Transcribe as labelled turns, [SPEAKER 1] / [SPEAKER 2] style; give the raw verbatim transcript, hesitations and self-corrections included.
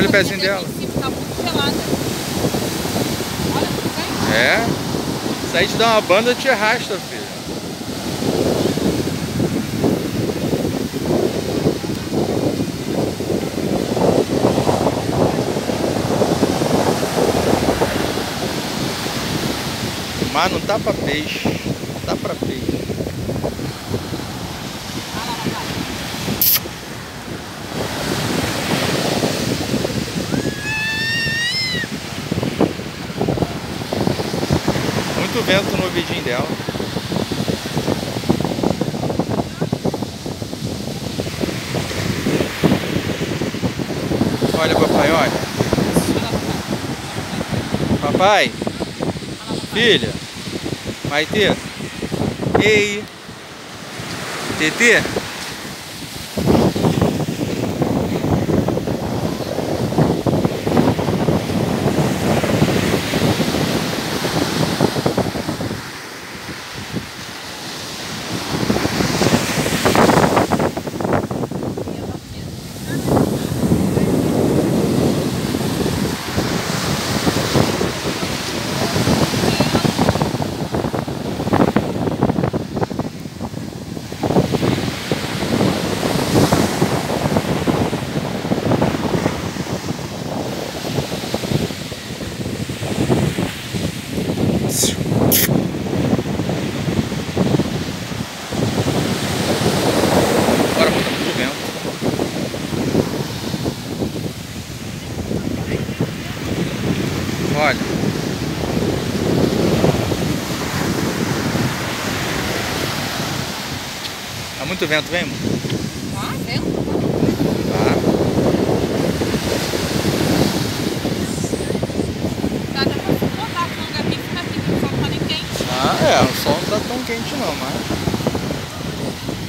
[SPEAKER 1] Olha o pezinho dela.
[SPEAKER 2] Tá muito gelada. Olha, tá.
[SPEAKER 1] É. Se a gente dá uma banda, te arrasta, filho. O mar não tá pra peixe, tá pra peixe. Muito vento no ouvidinho dela. Olha, papai, olha. Papai. Filha. Maitê. Ei. Tetê. Bora botar muito vento. Olha. Tá muito vento, vem, amor?
[SPEAKER 2] Ah, vento?
[SPEAKER 1] Tá.
[SPEAKER 2] Dá até pra botar com o lugar aqui, fica aqui, porque o sol não tá nem quente.
[SPEAKER 1] Ah, é, o sol não tá tão quente não, mas...